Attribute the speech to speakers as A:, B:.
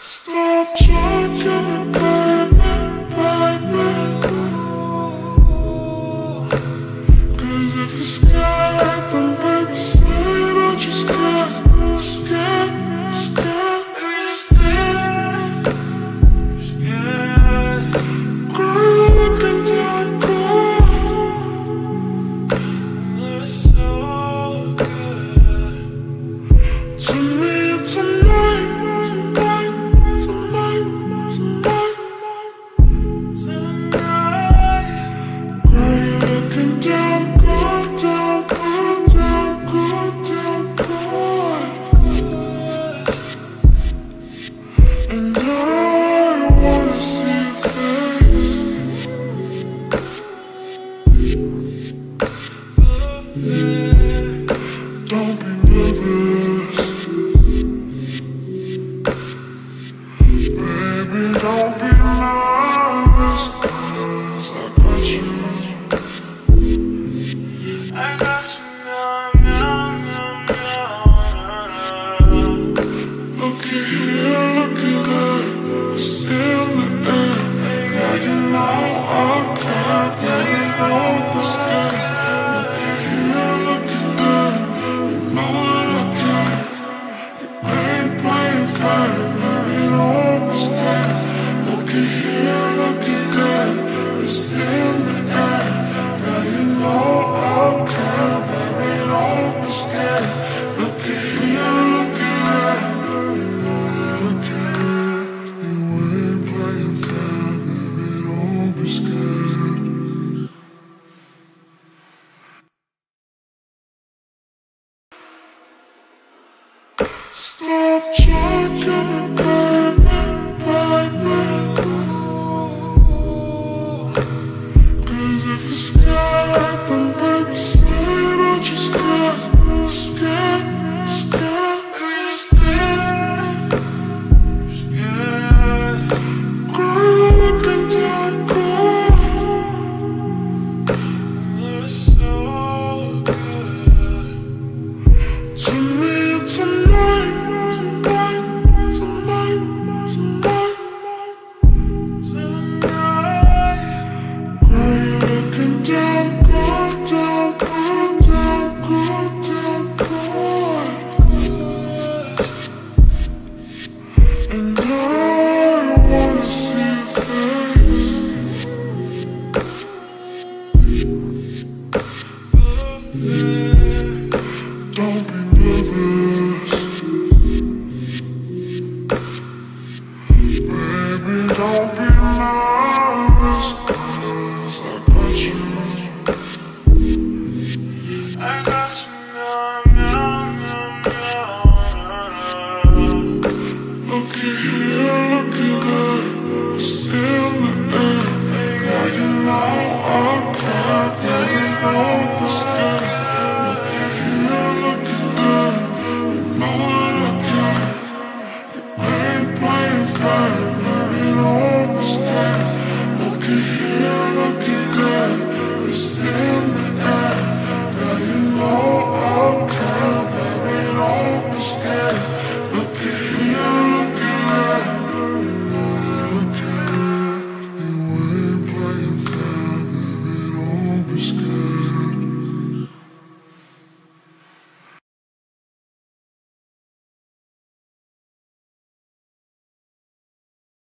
A: Stop talking, baby, baby. 'Cause if you're scared, then baby, say that you're scared, scared, scared. Baby, you're scared, scared. Girl, you're looking down good. You're so good to me tonight. Don't be nervous, baby, don't be nervous, 'cause I got you. I got you now, now, now, now. Looky here, looky there, it's in the air. Now you know I can't, baby, don't be scared. Looky here, looky there, you know that I can't. You ain't playing fair, baby, don't be scared. Looky here, looky there, it's in the air. Now you know I can't, baby, don't be scared. Looky here, looky there, you know that I can't. You ain't playing fair, baby, don't be scared. Stop talking, baby, baby. 'Cause if you're scared, then baby, say that you're scared, scared, scared. Baby, you're scared, scared. Girl, you're looking down good. You're so good to me tonight. And I wanna see your face. Don't be nervous.